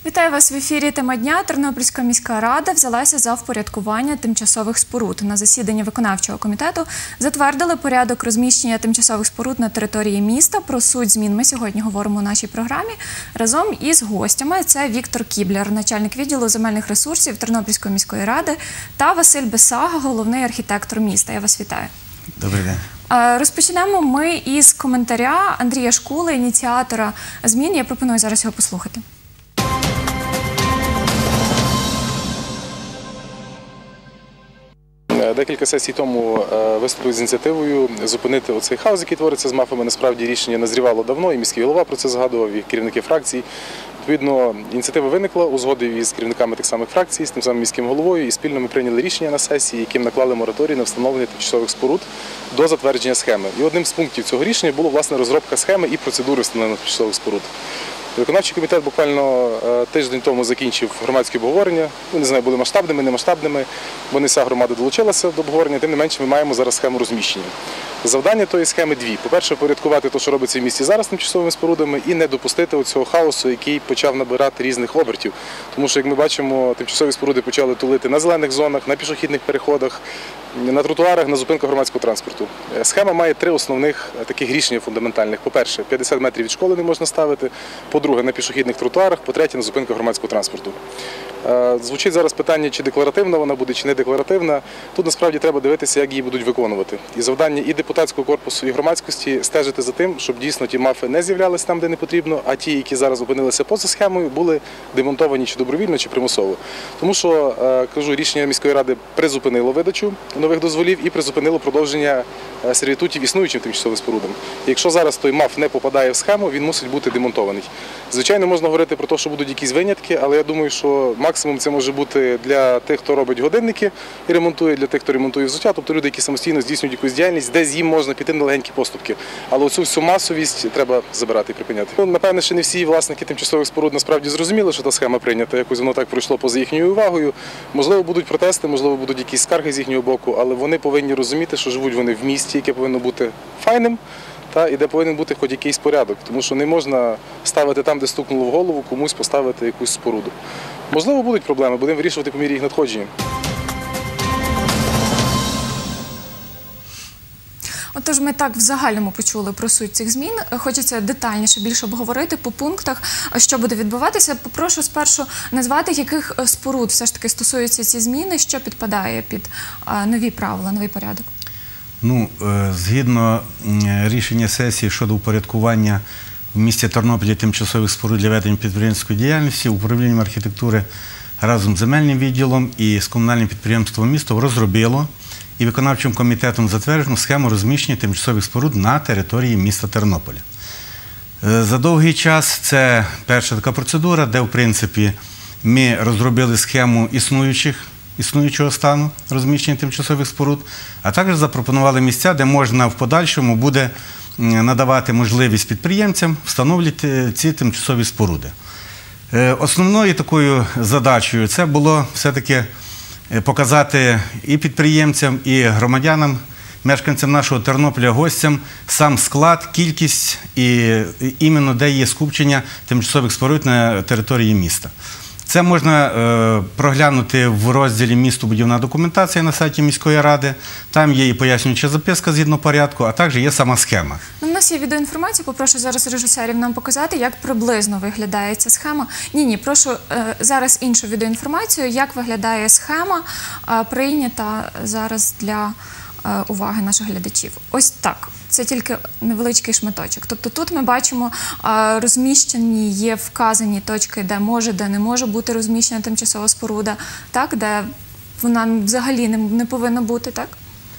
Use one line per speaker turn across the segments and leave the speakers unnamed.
Вітаю вас в ефірі «Тема дня». Тернопільська міська рада взялася за впорядкування тимчасових споруд. На засіданні виконавчого комітету затвердили порядок розміщення тимчасових споруд на території міста. Про суть змін ми сьогодні говоримо у нашій програмі разом із гостями. Це Віктор Кіблер, начальник відділу земельних ресурсів Тернопільської міської ради, та Василь Бесага, головний архітектор міста. Я вас вітаю.
Добрий день.
Розпочнемо ми із коментаря Андрія Шкули, ініціатора змін. Я пропоную зараз його послухати.
Декілька сесій тому виступив з ініціативою зупинити оцей хаос, який твориться з МАФами. Насправді рішення назрівало давно, і міський голова про це згадував, і керівники фракцій. Відповідно, ініціатива виникла, узгодив із керівниками тих самих фракцій, з тим самим міським головою, і спільно ми прийняли рішення на сесії, яким наклали мораторій на встановлення тимчасових споруд до затвердження схеми. І одним з пунктів цього рішення було, власне, розробка схеми і процедури встановлення тимчасових споруд. Виконавчий комітет буквально тиждень тому закінчив громадське обговорення. Не знаю, були масштабними, не масштабними. Вони вся громада долучилася до обговорення, тим не менше ми маємо зараз схему розміщення. Завдання тої схеми дві. По-перше, порядкувати те, що робиться в місті зараз тимчасовими спорудами, і не допустити оцього хаосу, який почав набирати різних обертів. Тому що, як ми бачимо, тимчасові споруди почали тулити на зелених зонах, на пішохідних переходах, на тротуарах, на зупинках громадського транспорту. Схема має три основних таких рішення фундаментальних. По-перше, 50 метрів від школи не можна ставити. По-друге, на пішохідних тротуарах. По-третє, на зупинках громадського транспорту. Звучить зараз питання, чи декларативна вона буде, чи не декларативна. Тут насправді треба дивитися, як її будуть виконувати. І завдання і депутатського корпусу, і громадськості стежити за тим, щоб дійсно ті МАФи не з'являлися там, де не потрібно, а ті, які зараз опинилися поза схемою, були демонтовані чи добровільно, чи примусово. Тому що, кажу, рішення міської ради призупинило видачу нових дозволів і призупинило продовження сервітутів існуючим тимчасовим спорудам. І якщо зараз той МАФ не попадає в схему, він мусить бути демонтований. Звичайно, можна говорити про те, що будуть якісь винятки, але я думаю, що максимум це може бути для тих, хто робить годинники і ремонтує, для тих, хто ремонтує взуття, тобто люди, які самостійно здійснюють якусь діяльність, десь їм можна піти на легенькі поступки. Але оцю всю масовість треба забирати і припиняти. Напевне, ще не всі власники тимчасових споруд насправді зрозуміли, що та схема прийнята, якось воно так пройшло поза їхньою увагою. Можливо, будуть протести, можливо, будуть якісь скарги з їхнього боку, але вони повинні розуміти, що живуть вони в місті, яке повинно бути файним, і де повинен бути хоч якийсь порядок, тому що не можна ставити там, де стукнуло в голову, комусь поставити якусь споруду. Можливо, будуть проблеми, будемо вирішувати по мірі їх надходження.
Отож, ми так в загальному почули про суть цих змін. Хочеться детальніше, більше обговорити по пунктах, що буде відбуватися. Попрошу спершу назвати, яких споруд все ж таки стосуються ці зміни, що підпадає під нові правила, новий порядок.
Згідно рішення сесії щодо упорядкування в місті Тернополі тимчасових споруд для ведення підприємницької діяльності, управлінням архітектури разом з земельним відділом і з комунальним підприємством міста розробило і виконавчим комітетом затверджено схему розміщення тимчасових споруд на території міста Тернополя. За довгий час це перша така процедура, де, в принципі, ми розробили схему існуючого стану розміщення тимчасових споруд, а також запропонували місця, де можна в подальшому буде надавати можливість підприємцям встановлювати ці тимчасові споруди. Основною такою задачею це було все-таки показати і підприємцям, і громадянам, мешканцям нашого Тернополя, гостям сам склад, кількість і іменно де є скупчення тимчасових споруд на території міста. Це можна проглянути в розділі «Містобудівна документація» на сайті міської ради. Там є і пояснююча записка згідно порядку, а також є сама схема.
У нас є відеоінформація, попрошу зараз режисерів нам показати, як приблизно виглядає ця схема. Ні, прошу зараз іншу відеоінформацію, як виглядає схема, прийнята зараз для уваги наших глядачів. Ось так. Це тільки невеличкий шматочок. Тобто тут ми бачимо розміщені, є вказані точки, де може, де не може бути розміщена тимчасова споруда, так, де вона взагалі не повинна бути, так?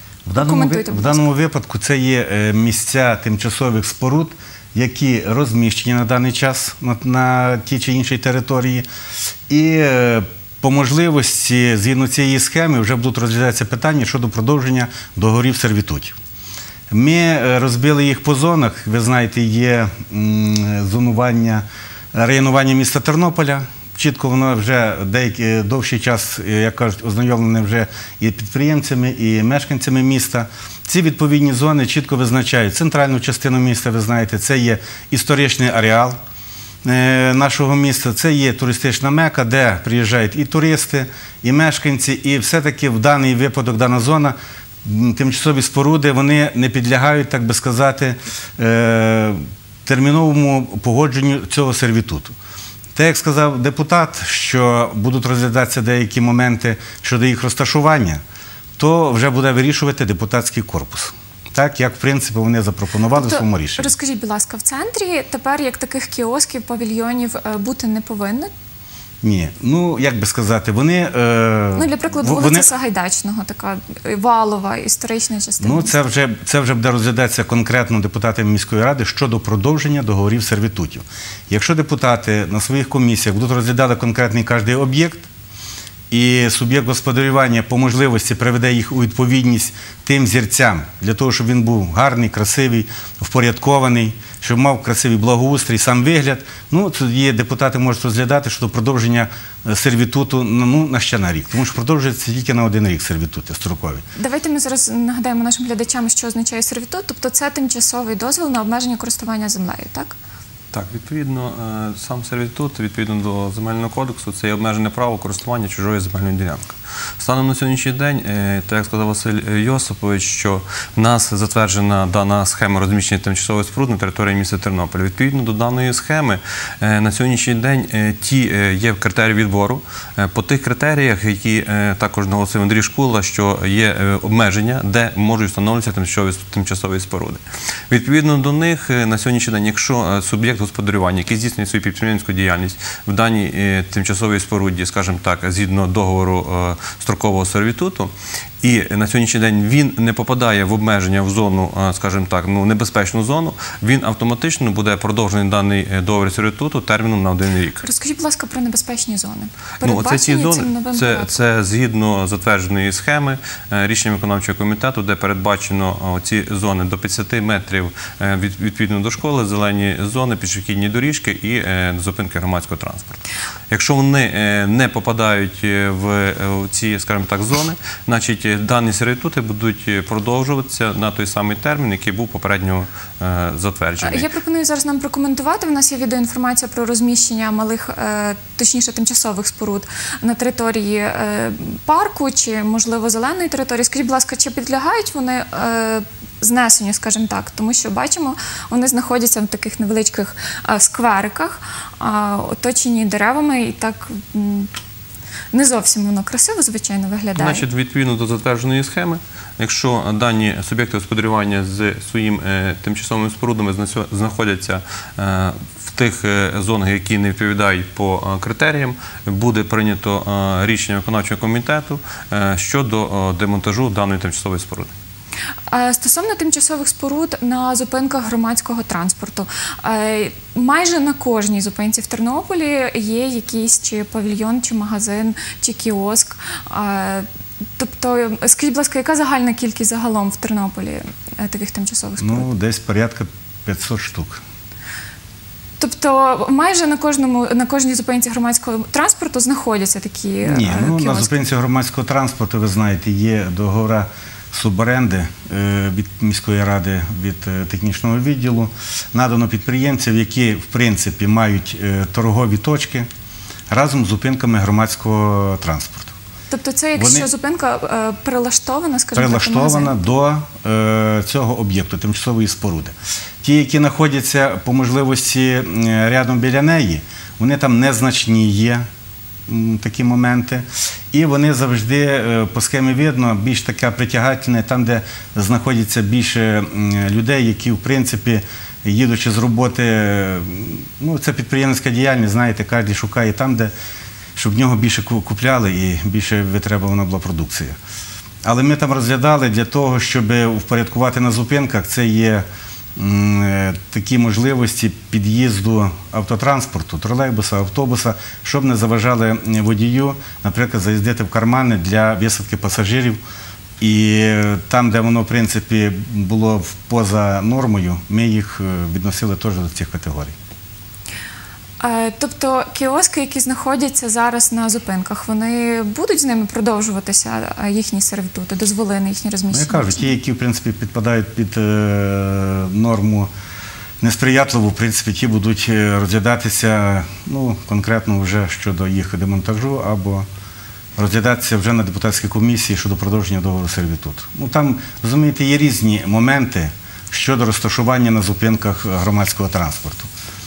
В даному випадку це є місця тимчасових споруд, які розміщені на даний час на тій чи іншій території. І по можливості, згідно цієї схеми, вже будуть розглядатися питання щодо продовження договорів сервітутів. Ми розбили їх по зонах. Ви знаєте, є зонування, районування міста Тернополя. Чітко воно вже довший час, як кажуть, ознайомлене вже і підприємцями, і мешканцями міста. Ці відповідні зони чітко визначають центральну частину міста, ви знаєте, це є історичний ареал, нашого міста. Це є туристична мека, де приїжджають і туристи, і мешканці, і все-таки в даний випадок, дана зона, тимчасові споруди, вони не підлягають, так би сказати, терміновому погодженню цього сервітуту. Те, як сказав депутат, що будуть розглядатися деякі моменти щодо їх розташування, то вже буде вирішувати депутатський корпус. Так, як, в принципі, вони запропонували в своєму рішенні.
Розкажіть, будь ласка, в центрі тепер як таких кіосків, павільйонів бути не повинно?
Ні, ну, як би сказати, вони...
Ну, для прикладу, вулиця Сагайдачного, така валова, історична частина.
Ну, це вже буде розглядатися конкретно депутатами міської ради щодо продовження договорів сервітутів. Якщо депутати на своїх комісіях будуть розглядати конкретний кожний об'єкт, і суб'єкт господарювання по можливості приведе їх у відповідність тим зірцям, для того, щоб він був гарний, красивий, впорядкований, щоб мав красивий благоустрій, сам вигляд. Ну, тоді депутати можуть розглядати щодо продовження сервітуту на ще на рік. Тому що продовжується тільки на 1 рік сервітути строкові.
Давайте ми зараз нагадаємо нашим глядачам, що означає сервітут. Тобто це тимчасовий дозвіл на обмеження користування землею, так?
Так, відповідно, сам сервітут, відповідно до Земельного кодексу, це є обмежене право користування чужої земельної ділянки. Станом на сьогоднішній день, так як сказав Василь Йосипович, що в нас затверджена дана схема розміщення тимчасових споруд на території міста Тернополя. Відповідно до даної схеми, на сьогоднішній день є критерії відбору. По тих критеріях, які також наголосив Андрій Шкула, що є обмеження, де можуть встановлюватися тимчасові споруди. Відповідно до них, на сьогоднішній день, якщо суб'єкт господарювання, який здійснює свою підприємницьку діяльність в даній тимчасовій споруді, скажімо так, згідно договору строкового сервітуту, і на сьогоднішній день він не попадає в обмеження в зону, скажімо так, небезпечну зону, він автоматично буде продовжений даний договір сервітуту терміном на 1 рік.
Розкажіть, будь ласка, про небезпечні зони.
Ці зони, це згідно затвердженої схеми рішенням виконавчого комітету, де передбачено ці зони до 50 метрів відповідно до школи, зелені зони, пішохідні доріжки і зупинки громадського транспорту. Якщо вони не попадають в ці, скажімо так, зони, значить дані сервітути будуть продовжуватися на той самий термін, який був попередньо затверджений.
Я пропоную зараз нам прокоментувати. У нас є відеоінформація про розміщення малих, точніше тимчасових споруд на території парку чи, можливо, зеленої території. Скажіть, будь ласка, чи підлягають вони знесенню, скажімо так, тому що, бачимо, вони знаходяться в таких невеличких сквериках, оточені деревами, і так не зовсім воно красиво, звичайно, виглядає.
Значить, відповідно до затвердженої схеми, якщо дані суб'єкти господарювання з своїми тимчасовими спорудами знаходяться в тих зонах, які не відповідають по критеріям, буде прийнято рішення виконавчого комітету щодо демонтажу даної тимчасової споруди.
Стосовно тимчасових споруд на зупинках громадського транспорту, майже на кожній зупинці в Тернополі є якийсь чи павільйон, чи магазин, чи кіоск. Тобто, скажіть, будь ласка, яка загальна кількість загалом в Тернополі таких тимчасових споруд?
Ну, десь порядка 500 штук.
Тобто майже на кожній зупинці громадського транспорту знаходяться такі
Ні,
кіоски?
На зупинці громадського транспорту, ви знаєте, є договори суборенди від міської ради, від технічного відділу, надано підприємців, які, в принципі, мають торгові точки разом з зупинками громадського транспорту.
Тобто це якщо зупинка прилаштована, скажімо так,
прилаштована до цього об'єкту, тимчасової споруди. Ті, які знаходяться по можливості рядом біля неї, вони там незначні є, такі моменти. І вони завжди, по схемі видно, більш така притягательна, там, де знаходиться більше людей, які, в принципі, їдучи з роботи, ну, це підприємницька діяльність, знаєте, кожен шукає там, де, щоб в нього більше купляли і більше витребувана була продукція. Але ми там розглядали для того, щоб впорядкувати на зупинках, це є такі можливості під'їзду автотранспорту, тролейбуса, автобуса, щоб не заважали водію, наприклад, заїздити в кармани для висадки пасажирів. І там, де воно, в принципі, було поза нормою, ми їх відносили теж до цих категорій.
Тобто кіоски, які знаходяться зараз на зупинках, вони будуть з ними продовжуватися, їхні сервітути, дозволини, їхні розміщення?
Я кажу, ті, які, в принципі, підпадають під норму несприятливо, в принципі, ті будуть розглядатися, конкретно вже щодо їх демонтажу або розглядатися вже на депутатській комісії щодо продовження договору сервітуту. Там, розумієте, є різні моменти щодо розташування на зупинках громадського транспорту.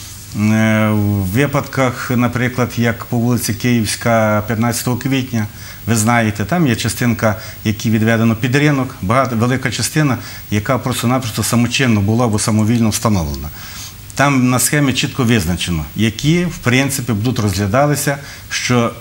В випадках, наприклад, як по вулиці Київська, 15 квітня, ви знаєте, там є частинка, яка відведена під ринок, велика частина, яка просто-напросто самочинно була або самовільно встановлена. Там на схемі чітко визначено, які, в принципі, будуть розглядалися, що,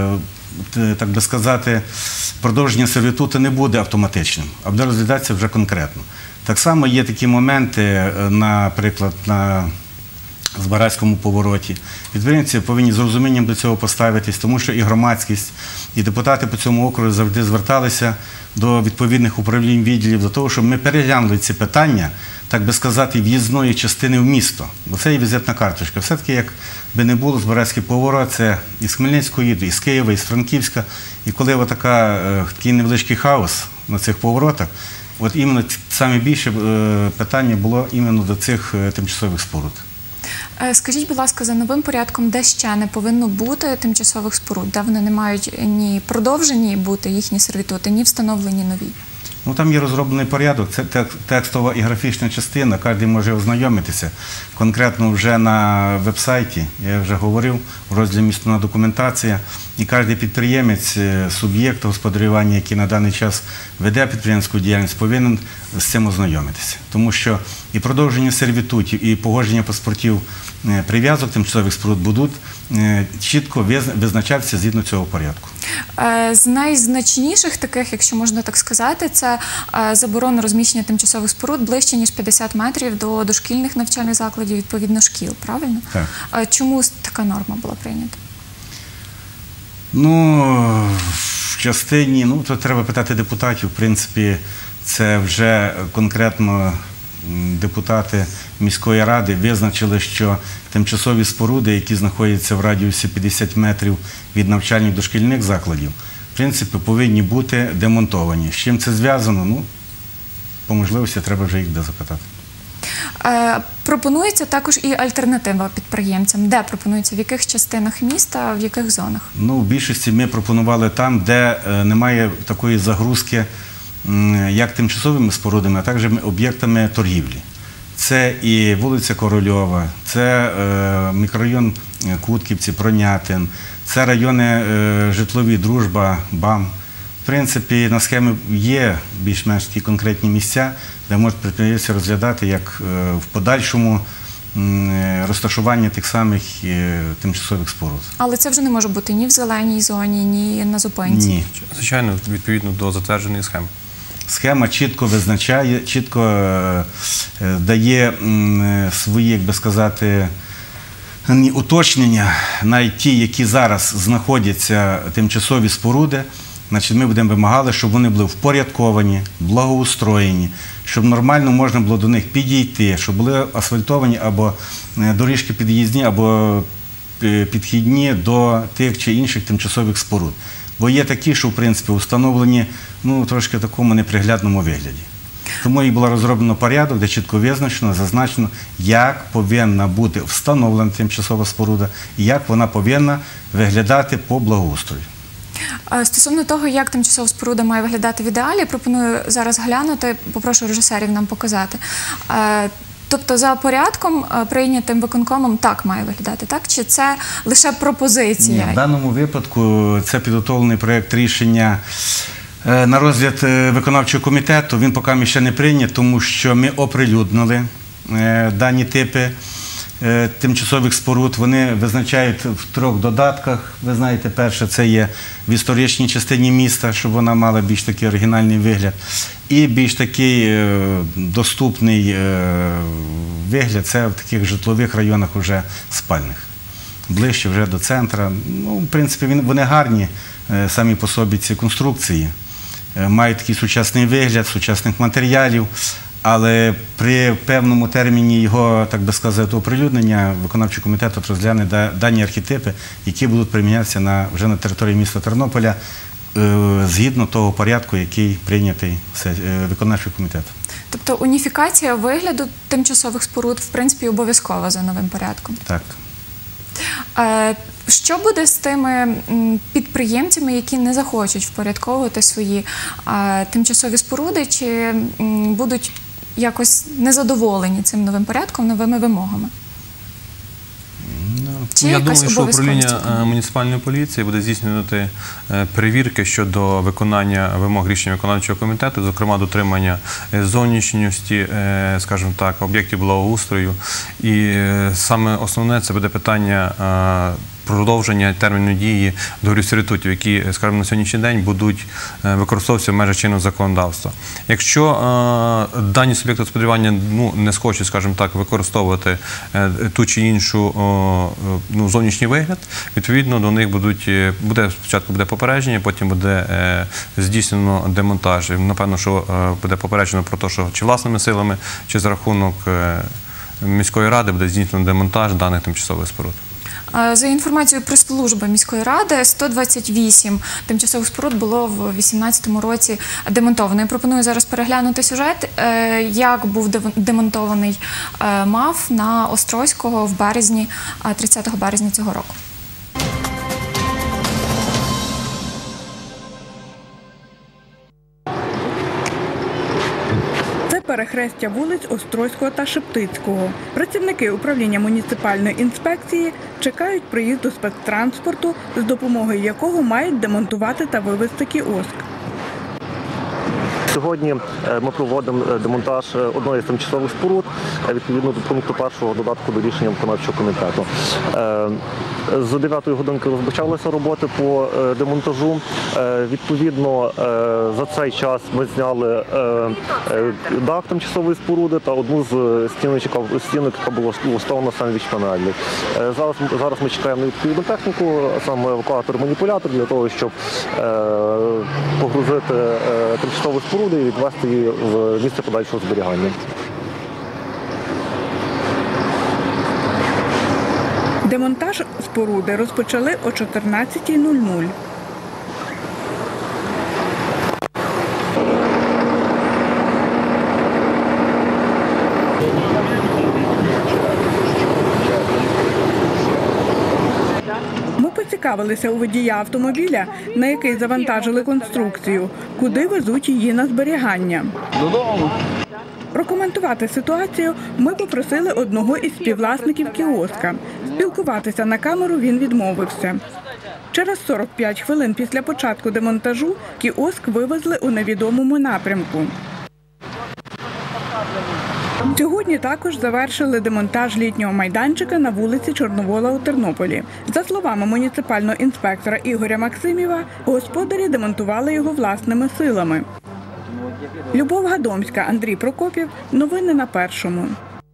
так би сказати, продовження сервітуту не буде автоматичним, а буде розглядатися вже конкретно. Так само є такі моменти, наприклад, на Збаразькому повороті. Підприємці повинні з розумінням до цього поставитись, тому що і громадськість, і депутати по цьому округу завжди зверталися до відповідних управлінь відділів для того, щоб ми переглянули ці питання, так би сказати, в'їзної частини в місто. Бо це є візитна карточка. Все-таки, як би не було, Збаразький поворот, це із Хмельницької, і з Києва, і з Франківська. І коли такий невеличкий хаос на цих поворотах, от іменно саме більше питання було іменно до цих тимчасових споруд.
Скажіть, будь ласка, за новим порядком, де ще не повинно бути тимчасових споруд, де вони не мають ні продовжені бути їхні сервітути, ні встановлені нові?
Там є розроблений порядок, це текстова і графічна частина, кожен може ознайомитися. Конкретно вже на веб-сайті, я вже говорив, у розділі «Містобудівна документація», і кожен підприємець, суб'єкт господарювання, який на даний час веде підприємську діяльність, повинен з цим ознайомитися. Тому що і продовження сервітутів, і погодження паспортів прив'язок тимчасових споруд будуть чітко визначатися згідно цього порядку.
З найзначніших таких, якщо можна так сказати, це заборона розміщення тимчасових споруд ближче, ніж 50 метрів до дошкільних навчальних закладів, відповідно шкіл, правильно?
Так.
Чому така норма була прийнята?
В частині, то треба питати депутатів, в принципі, це вже конкретно депутати міської ради визначили, що тимчасові споруди, які знаходяться в радіусі 50 метрів від навчальних дошкільних закладів, в принципі, повинні бути демонтовані. З чим це зв'язано? По можливості треба вже їх запитати.
Пропонується також і альтернатива підприємцям. Де пропонується? В яких частинах міста, в яких зонах?
В більшості ми пропонували там, де немає такої загрузки, як тимчасовими спорудами, а також об'єктами торгівлі. Це і вулиця Корольова, це мікрорайон Кутківці, Пронятин, це райони житлові, Дружба, БАМ. В принципі, на схемі є більш-менш ті конкретні місця, де можуть підприємці розглядати, як в подальшому розташування тих самих тимчасових споруд. Але
це вже не може бути ні в зеленій зоні, ні на зупинці?
Ні.
Звичайно, відповідно до затвердженої схеми.
Схема чітко визначає, чітко дає свої, як би сказати, уточнення, навіть ті, які зараз знаходяться тимчасові споруди, ми будемо вимагати, щоб вони були впорядковані, благоустроєні, щоб нормально можна було до них підійти, щоб були асфальтовані або доріжки під'їзні, або підхідні до тих чи інших тимчасових споруд. Бо є такі, що, в принципі, установлені трошки в такому неприглядному вигляді. Тому і було розроблено порядок, де чітко визначено, зазначено, як повинна бути встановлена тимчасова споруда і як вона повинна виглядати по благоустрою.
Стосовно того, як тимчасова споруда має виглядати в ідеалі, пропоную зараз глянути, попрошу режисерів нам показати. Тобто за порядком, прийнятим виконкомом, так має виглядати, так? Чи це лише пропозиція?
Ні, в даному випадку це підготовлений проєкт рішення на розгляд виконавчого комітету. Він поки ще не прийнят, тому що ми оприлюднили дані типи тимчасових споруд. Вони визначають в 3 додатках. Ви знаєте, перше, це є в історичній частині міста, щоб вона мала більш такий оригінальний вигляд. І більш такий доступний вигляд – це в таких житлових районах вже спальних, ближче вже до центра. В принципі, вони гарні самі по собі, ці конструкції, мають такий сучасний вигляд, сучасних матеріалів, але при певному терміні його, так би сказати, оприлюднення виконавчий комітет розгляне дані архетипи, які будуть примінятися вже на території міста Тернополя, згідно того порядку, який прийнятий виконавчим комітетом.
Тобто уніфікація вигляду тимчасових споруд, в принципі, обов'язкова за новим порядком.
Так.
Що буде з тими підприємцями, які не захочуть впорядковувати свої тимчасові споруди, чи будуть якось незадоволені цим новим порядком, новими вимогами? Чи
Я
якась
думаю, що
обов'язковість
управління муніципальної поліції буде здійснювати перевірки щодо виконання вимог рішення виконавчого комітету, зокрема дотримання зовнішньості, скажімо так, об'єктів благоустрою. І саме основне це буде питання продовження терміну дії договорів сервітутів, які, скажімо, на сьогоднішній день будуть використовуватися в межах чинного законодавства. Якщо дані суб'єкти господарювання не схочуть, скажімо так, використовувати ту чи іншу зовнішній вигляд, відповідно до них спочатку буде попередження, потім буде здійснено демонтаж. Напевно, що буде попереджено про те, що чи власними силами, чи за рахунок міської ради буде здійснено демонтаж даних тимчасових споруд.
За інформацією прес-служби міської ради, 128 тимчасових споруд було в 2018 році демонтовано. Я пропоную зараз переглянути сюжет, як був демонтований МАФ на Острозького в березні, 30 березня цього року.
Перехрестя вулиць Острозького та Шептицького. Працівники управління муніципальної інспекції чекають приїзду спецтранспорту, з допомогою якого мають демонтувати та вивезти кіоск.
Сьогодні ми проводимо демонтаж одної з тимчасових споруд, відповідно до пункту 1 додатку до рішення виконавчого комітету. З 9 годинки розпочалися роботи по демонтажу. Відповідно, за цей час ми зняли дах тимчасової споруди та одну з стінок, яка була встановлена сандвіч-панелі. Зараз ми чекаємо на відповідну техніку, саме евакуатор-маніпулятор, для того, щоб погрузити тимчасову споруду і відвести її в місце подальшого зберігання.
Демонтаж споруди розпочали о 14:00. Ми поцікавилися у водія автомобіля, на який завантажили конструкцію, куди везуть її на зберігання.
Додому.
Прокоментувати ситуацію ми попросили одного із співвласників кіоска. Спілкуватися на камеру він відмовився. Через 45 хвилин після початку демонтажу кіоск вивезли у невідомому напрямку. Сьогодні також завершили демонтаж літнього майданчика на вулиці Чорновола у Тернополі. За словами муніципального інспектора Ігоря Максимєва, господарі демонтували його власними силами. Любов Гадомська, Андрій Прокопів. Новини на Першому.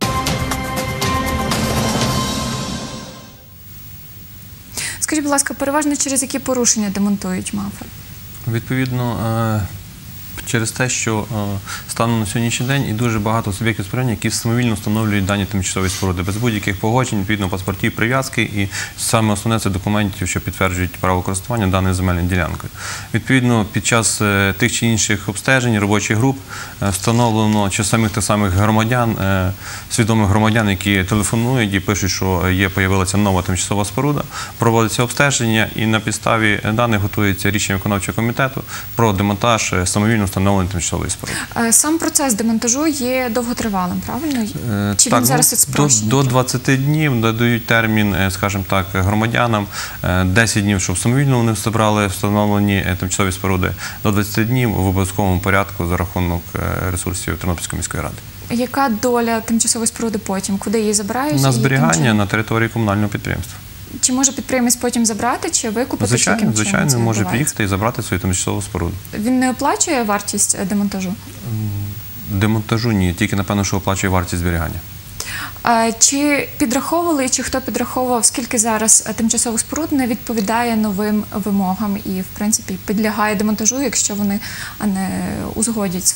Скажіть, будь ласка, переважно через які порушення демонтують МАФи?
Відповідно, через те, що станом на сьогоднішній день і дуже багато суб'єктів спорядження, які самовільно встановлюють дані тимчасові споруди без будь-яких погоджень, відповідно паспортів, прив'язки, і саме основне – це документів, що підтверджують право користування даною земельною ділянкою. Відповідно, під час тих чи інших обстежень, робочих груп встановлено чи самих тих самих громадян, свідомих громадян, які телефонують і пишуть, що появилася нова тимчасова споруда, проводиться обстеження і на підставі даних готується рішення виконавчого комітету про демонтаж самовільно встановленої тимчасової споруди.
Сам процес демонтажу є довготривалим, правильно? Чи він зараз спрощений?
До 20 днів надають термін, скажімо так, громадянам, 10 днів, щоб самовільно вони зібрали встановлені тимчасові споруди, до 20 днів в обов'язковому порядку за рахунок ресурсів Тернопільської міської ради.
Яка доля тимчасової споруди потім? Куди її забирають?
На зберігання на території комунального підприємства.
Чи може підприємець потім забрати, чи викупити?
Звичайно, він може приїхати і забрати свою тимчасову споруду.
Він не оплачує вартість демонтажу?
Демонтажу ні, тільки, напевно, що оплачує вартість зберігання.
Чи підраховували, чи хто підраховував, скільки зараз тимчасових споруд не відповідає новим вимогам і, в принципі, підлягає демонтажу, якщо вони не узгодять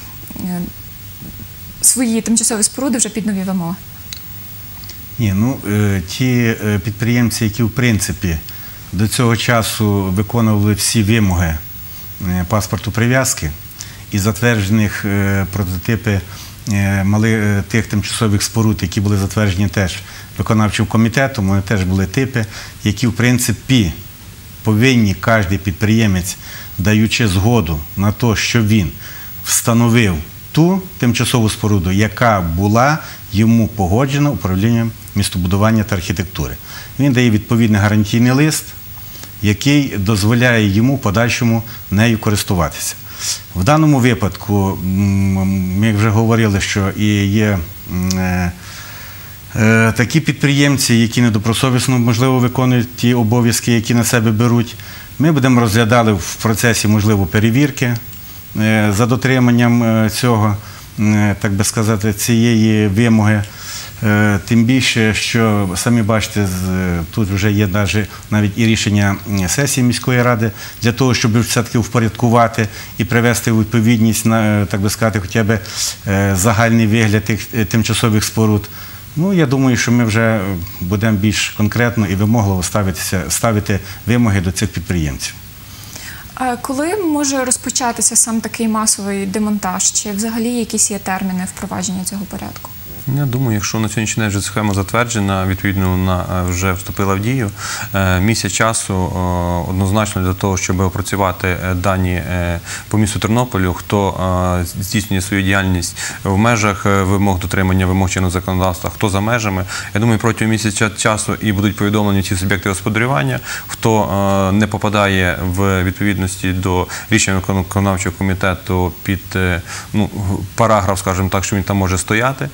свої тимчасові споруди вже під нові вимоги?
Ні, ті підприємці, які, в принципі, до цього часу виконували всі вимоги паспорту прив'язки і затверджених прототипи тих тимчасових споруд, які були затверджені теж виконавчим комітетом, вони теж були типи, які, в принципі, повинні кожен підприємець, даючи згоду на те, що він встановив ту тимчасову споруду, яка була йому погоджена управлінням містобудування та архітектури. Він дає відповідний гарантійний лист, який дозволяє йому в подальшому нею користуватися. В даному випадку, ми як вже говорили, що і є такі підприємці, які недобросовісно, можливо, виконують ті обов'язки, які на себе беруть. Ми будемо розглядати в процесі, можливо, перевірки за дотриманням цього, так би сказати, цієї вимоги. Тим більше, що, самі бачите, тут вже є навіть і рішення сесії міської ради для того, щоб все-таки впорядкувати і привести у відповідність, так би сказати, хоча б загальний вигляд тих тимчасових споруд. Ну, я думаю, що ми вже будемо більш конкретно і вимогливо ставити вимоги до цих підприємців.
Коли може розпочатися сам такий масовий демонтаж? Чи взагалі якісь є терміни впровадження цього порядку?
Я думаю, якщо на сьогоднішній день вже схема затверджена, відповідно вона вже вступила в дію, місяць часу однозначно для того, щоб опрацювати дані по місту Тернополю, хто здійснює свою діяльність в межах вимог дотримання вимог чинного законодавства, хто за межами. Я думаю, протягом місяця часу і будуть повідомлені ці суб'єкти господарювання, хто не попадає в відповідності до рішення виконавчого комітету під параграф, скажімо так, що він там може стояти,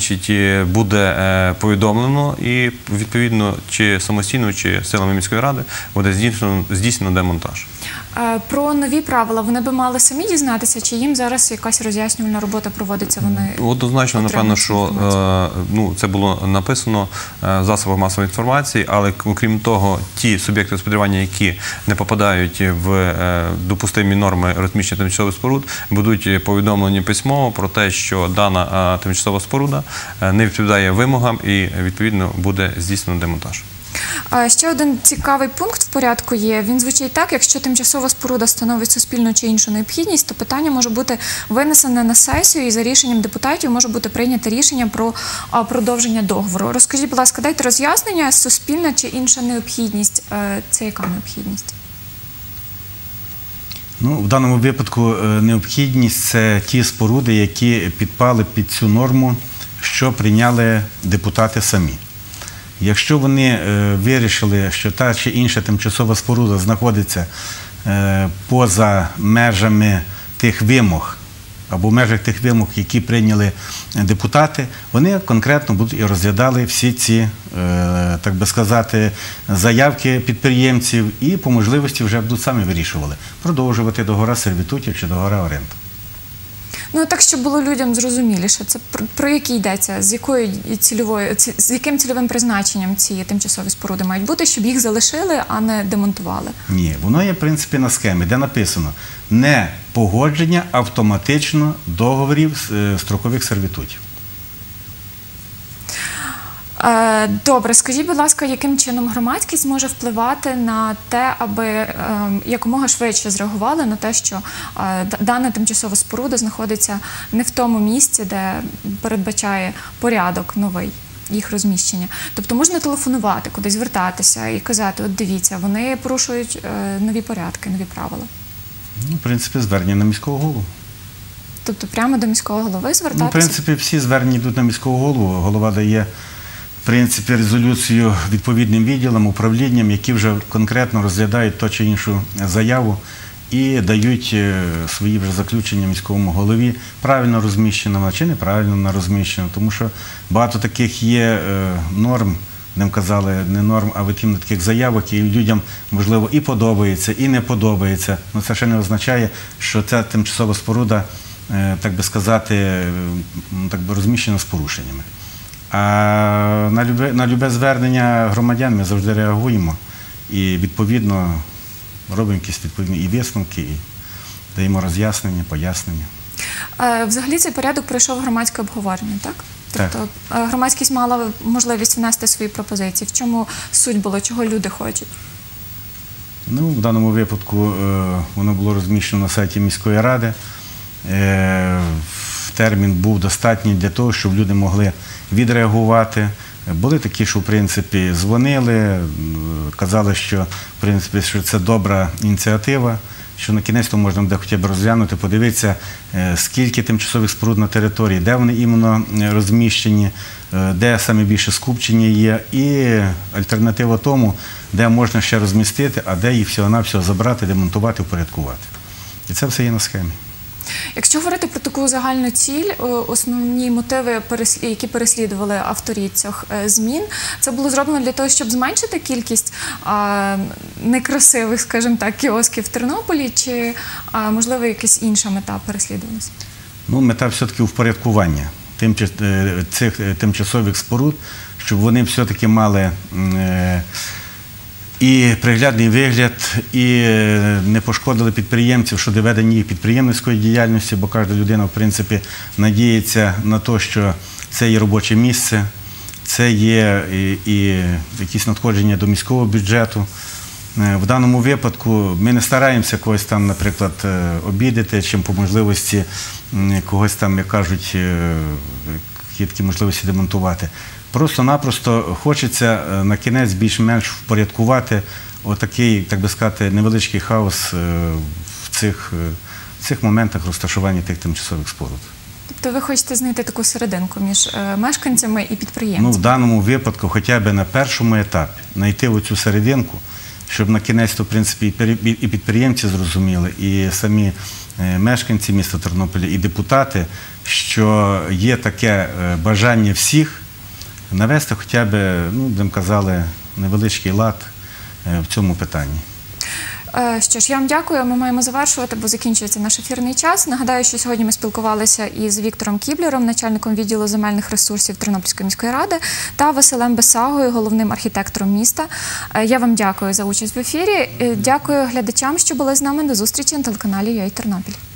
буде повідомлено і, відповідно, чи самостійно, чи силами міської ради буде здійснено демонтаж.
Про нові правила вони би мали самі дізнатися, чи їм зараз якась роз'яснювальна робота проводиться?
Однозначно, напевно, що це було написано в засобах масової інформації, але, окрім того, ті суб'єкти господарювання, які не попадають в допустимі норми розміщення тимчасових споруд, будуть повідомлені письмово про те, що дана тимчасова споруда не відповідає вимогам і, відповідно, буде здійснено демонтаж.
Ще один цікавий пункт в порядку є. Він звучить так: якщо тимчасова споруда становить суспільну чи іншу необхідність, то питання може бути винесене на сесію і за рішенням депутатів може бути прийнято рішення про продовження договору. Розкажіть, будь ласка, дайте роз'яснення, суспільна чи інша необхідність. Це яка необхідність?
В даному випадку необхідність – це ті споруди, які підпали під цю норму, що прийняли депутати самі. Якщо вони вирішили, що та чи інша тимчасова споруда знаходиться поза межами тих вимог, або в межах тих вимог, які прийняли депутати, вони конкретно будуть і розглядали всі ці, так би сказати, заявки підприємців і по можливості вже будуть самі вирішували, продовжувати договори сервітутів чи договори оренди.
Так, щоб було людям зрозуміліше, це про які йдеться, з яким цільовим призначенням ці тимчасові споруди мають бути, щоб їх залишили, а не демонтували?
Ні, воно є, в принципі, на схемі, де написано не погодження автоматично договорів строкових сервітутів.
Добре, скажіть, будь ласка, яким чином громадськість може впливати на те, аби якомога швидше зреагували на те, що дана тимчасова споруда знаходиться не в тому місці, де передбачає порядок новий їх розміщення. Тобто можна телефонувати, кудись звертатися і казати: от дивіться, вони порушують нові порядки, нові правила.
В принципі, звернення на міського голову.
Тобто прямо до міського голови звертатися?
В принципі, всі звернення йдуть на міського голову. Голова дає, в принципі, резолюцію відповідним відділам, управлінням, які вже конкретно розглядають ту чи іншу заяву і дають свої вже заключення міському голові, правильно розміщено чи неправильно розміщено. Тому що багато таких є норм, нам казали, не норм, а витім таких заявок, і людям, можливо, і подобається, і не подобається. Але це ще не означає, що ця тимчасова споруда, так би сказати, розміщена з порушеннями. А на любе звернення громадян ми завжди реагуємо і, відповідно, робимо якісь відповідні і висновки, і даємо роз'яснення, пояснення.
Взагалі цей порядок пройшов громадське обговорення, так? Тобто громадськість мала можливість внести свої пропозиції. В чому суть було, чого люди хочуть?
В даному випадку воно було розміщено на сайті міської ради. термін був достатній для того, щоб люди могли відреагувати. Були такі, що в принципі дзвонили, казали, що в принципі що це добра ініціатива, що на кінець-то можна буде хоча б розглянути, подивитися, скільки тимчасових споруд на території, де вони іменно розміщені, де саме більше скупчення є, і альтернатива тому, де можна ще розмістити, а де їх всього-навсього забрати, демонтувати, впорядкувати. І це все є на схемі.
Якщо говорити про таку загальну ціль, основні мотиви, які переслідували авторі цих змін, це було зроблено для того, щоб зменшити кількість некрасивих, скажімо так, кіосків в Тернополі, чи, можливо, якась інша мета переслідувалася?
Ну, мета все-таки впорядкування цих тимчасових споруд, щоб вони все-таки мали і приглядний вигляд, і не пошкодили підприємців щодо ведення їх підприємницької діяльності, бо кожна людина, в принципі, надіється на те, що це є робоче місце, це є і якісь надходження до міського бюджету. В даному випадку ми не стараємося когось там, наприклад, обідати, чим по можливості когось там, як кажуть, є такі можливості демонтувати. Просто-напросто хочеться на кінець більш-менш впорядкувати отакий, так би сказати, невеличкий хаос в цих моментах розташування тих тимчасових споруд.
Тобто ви хочете знайти таку серединку між мешканцями і підприємцями?
Ну, в даному випадку хоча б на першому етапі знайти оцю серединку, щоб на кінець, в принципі, і підприємці зрозуміли, і самі мешканці міста Тернополя, і депутати, що є таке бажання всіх навести хоча б, ну, будемо казали, невеличкий лад в цьому питанні.
Що ж, я вам дякую. Ми маємо завершувати, бо закінчується наш ефірний час. Нагадаю, що сьогодні ми спілкувалися із Віктором Кіблером, начальником відділу земельних ресурсів Тернопільської міської ради, та Василем Бесагою, головним архітектором міста. Я вам дякую за участь в ефірі. Дякую глядачам, що були з нами. До зустрічі на телеканалі UA Тернопіль.